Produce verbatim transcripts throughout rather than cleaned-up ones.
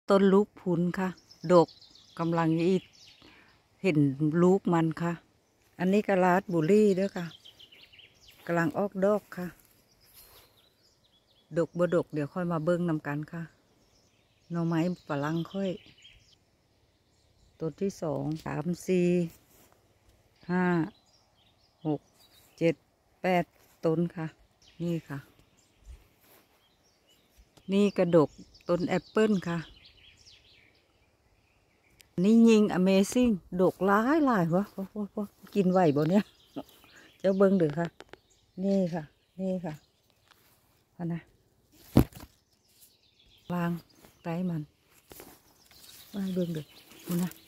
ต้นลูกพุนค่ะดกกำลังอีเห็นลูกมันค่ะอันนี้กะลาดบุรี่ด้วยค่ะกำลังออกดอกค่ะดกบ่ดกเดี๋ยวค่อยมาเบิ้งนำกันค่ะหน่อไม้ฝรั่งค่อยต้นที่สองสามสี่ห้าหกเจ็ดแปดต้นค่ะนี่ค่ะนี่กระดกต้นแอปเปิ้ลค่ะนี่ยิง Amazing ดกหลายหลายวะวะวะวะกินไหวบ่เนี่ยเจ้าเบิ้งเด้อค่ะนี่ค่ะนี่ค่ะพอนะวางไต้มันวางเบิ้งเด้อพอนะ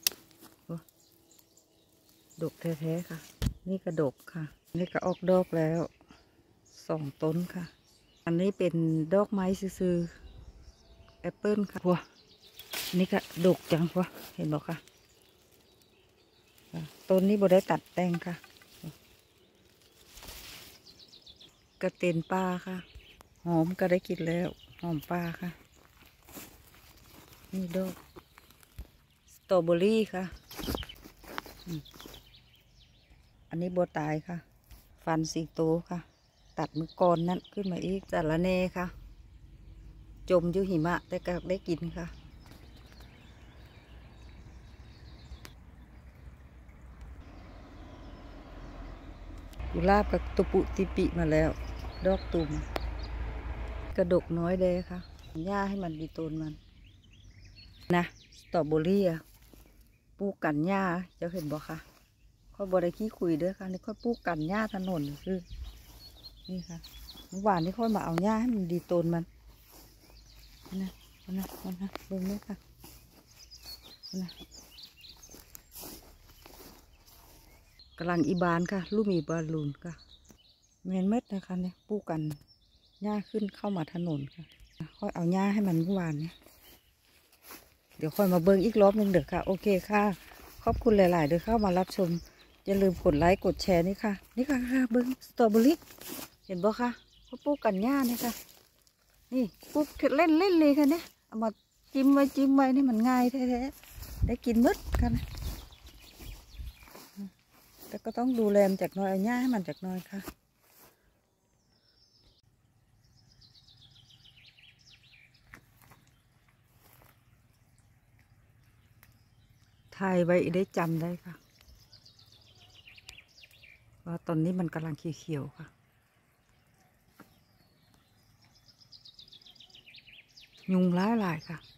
ดกแท้ๆค่ะนี่กระดกค่ะนี่ก็ออกดอกแล้วสองต้นค่ะอันนี้เป็นดอกไม้ซื่อๆแอปเปิ้ลค่ะว้านี่ก็ดกจังวะเห็นบอกค่ะต้นนี้บ่ได้ตัดแต่งค่ะกระเตนปลาค่ะหอมก็ได้กินแล้วหอมปลาค่ะนี่ดอกสตรอเบอรี่ค่ะอันนี้บัวตายค่ะฟันสีโตค่ะตัดมือก่อนนั้นขึ้นมาอีกสาระเนค่ะจมอยู่หิมะแต่ก็ได้กินค่ะกุหลาบกับตุปุติปิมาแล้วดอกตุ่มกระดกน้อยเลยค่ะหญ้าให้มันดีต้นมันนะสตรอเบอรี่อะปลูกกันหญ้าจะเห็นบ่คะค่อยบริขี้คุยด้วยค่ะนี่ค่อยปลูกกันหญ้าถนนคือนี่ค่ะเมื่อวานนี้ค่อยมาเอาหญ้าให้มันดีต้นมันนะนะนะเบิ่งนี่ค่ะนะกำลังอีบานค่ะลูกมีบอลลูนค่ะแมนเม็ดนะคะเนี่ยปลูกกันหญ้าขึ้นเข้ามาถนนค่ะค่อยเอาหญ้าให้มันเมื่อวานเนี่ยเดี๋ยวค่อยมาเบิ่งอีกรอบนึงเด้อค่ะโอเคค่ะขอบคุณหลายๆเด้อเข้ามารับชมอย่าลืมกดไลค์กดแชร์นี่ค่ะนี่ค่ะค่ะเบิ้งสตรอเบอรี่เห็นบ่คะเขาปลูกกันหญ้านี่ค่ะนี่ปลูกเล่นเล่นเลยค่ะเนี่ยเอามาจิ้มไว้จิ้มไว้นี่มันง่ายแท้ๆได้กินมืดกันแต่ก็ต้องดูแลมันจากน้อยเอาหญ้าให้มันจากน้อยค่ะถ่ายไว้ได้จำได้ค่ะว่าตอนนี้มันกำลังเขียวๆค่ะยุงร้ายหลายค่ะ